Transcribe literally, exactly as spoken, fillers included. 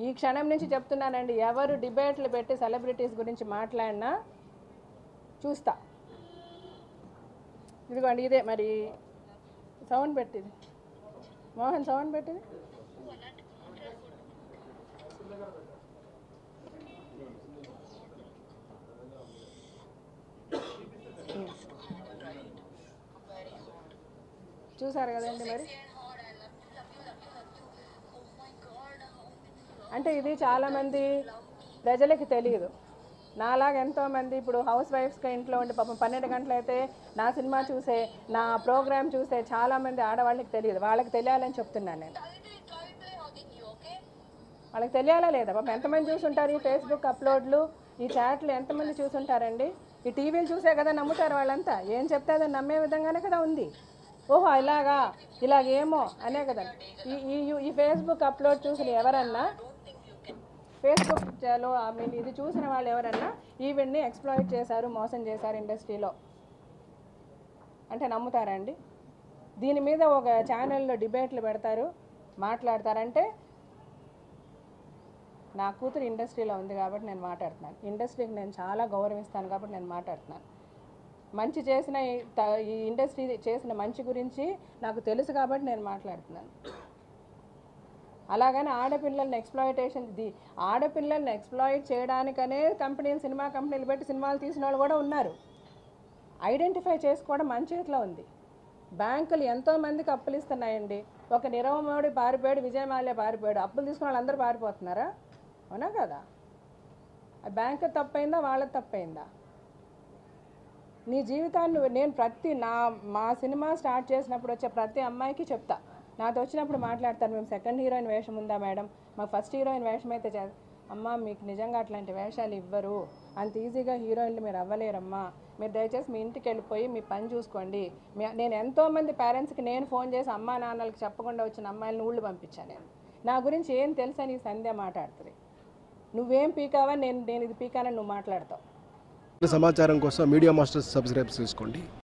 ఈ క్షణం నుంచి చెప్తున్నానండి, ఎవరు డిబేట్లు పెట్టి సెలబ్రిటీస్ గురించి మాట్లాడినా చూస్తా. ఇదిగోండి ఇదే మరి సౌండ్ పెట్టింది, మోహన్ సౌండ్ పెట్టింది. చూసారు కదండి మరి. అంటే ఇది చాలామంది ప్రజలకి తెలియదు. నాలాగా ఎంతోమంది ఇప్పుడు హౌస్ వైఫ్స్గా ఇంట్లో ఉండి పాపం పన్నెండు గంటలు అయితే నా సినిమా చూసే, నా ప్రోగ్రామ్ చూసే చాలామంది ఆడవాళ్ళకి తెలియదు. వాళ్ళకి తెలియాలని చెప్తున్నాను నేను. వాళ్ళకి తెలియాలా లేదా? పాపం ఎంతమంది చూసుంటారు ఈ ఫేస్బుక్ అప్లోడ్లు, ఈ చాట్లు ఎంతమంది చూసుంటారండి? ఈ టీవీలు చూసే కదా నమ్ముతారు వాళ్ళంతా. ఏం చెప్తే అదని నమ్మే విధంగానే కదా ఉంది. ఓహో ఇలాగా ఇలాగేమో అనే కదా. ఈ ఈ ఈ ఫేస్బుక్ అప్లోడ్ చూసిన ఎవరన్నా, ఫేస్బుక్లో ఐ మీన్ ఇది చూసిన వాళ్ళు ఎవరన్నా ఈవెంట్ని ఎక్స్ప్లాయిట్ చేశారు, మోసం చేశారు ఇండస్ట్రీలో అంటే నమ్ముతారండి? దీని మీద ఒక ఛానల్లో డిబేట్లు పెడతారు, మాట్లాడతారంటే నా కూతురు ఇండస్ట్రీలో ఉంది కాబట్టి నేను మాట్లాడుతున్నాను. ఇండస్ట్రీకి నేను చాలా గౌరవిస్తాను కాబట్టి నేను మాట్లాడుతున్నాను. మంచి చేసిన ఈ ఇండస్ట్రీ చేసిన మంచి గురించి నాకు తెలుసు కాబట్టి నేను మాట్లాడుతున్నాను. అలాగని ఆడపిల్లల్ని ఎక్స్ప్లాయిటేషన్, ది ఆడపిల్లల్ని ఎక్స్ప్లాయిట్ చేయడానికనే కంపెనీలు, సినిమా కంపెనీలు పెట్టి సినిమాలు తీసిన వాళ్ళు కూడా ఉన్నారు. ఐడెంటిఫై చేసుకోవడం మన చేతిలో ఉంది. బ్యాంకులు ఎంతోమందికి అప్పులు ఇస్తున్నాయండి. ఒక నీరవ్ మోడీ పారిపోయాడు, విజయమాల్య పారిపోయాడు, అప్పులు తీసుకున్న వాళ్ళు అందరూ పారిపోతున్నారా? అవునా కదా? బ్యాంకు తప్పైందా, వాళ్ళకి తప్పైందా? నీ జీవితాన్ని నేను ప్రతి నా మా సినిమా స్టార్ట్ చేసినప్పుడు వచ్చే ప్రతి అమ్మాయికి చెప్తా, నాతో వచ్చినప్పుడు మాట్లాడతాను, మేము సెకండ్ హీరోయిన్ వేషం ఉందా మేడం, మాకు ఫస్ట్ హీరోయిన్ వేషం అయితే చే అమ్మ మీకు నిజంగా అట్లాంటి వేషాలు ఇవ్వరు, అంత ఈజీగా హీరోయిన్లు మీరు అవ్వలేరమ్మా, మీరు దయచేసి మీ ఇంటికి వెళ్ళిపోయి మీ పని చూసుకోండి. నేను ఎంతోమంది పేరెంట్స్కి నేను ఫోన్ చేసి అమ్మా నాన్నలకి చెప్పకుండా వచ్చిన అమ్మాయిలను ఊళ్ళు పంపించాను. నేను నా గురించి ఏం తెలుసా నీ సంధ్య మాట్లాడుతుంది. నువ్వేం పీకావా, నేను నేను ఇది పీకానని నువ్వు మాట్లాడతావు. సమాచారం కోసం మీడియా మాస్టర్స్ సబ్స్క్రైబ్ చేసుకోండి.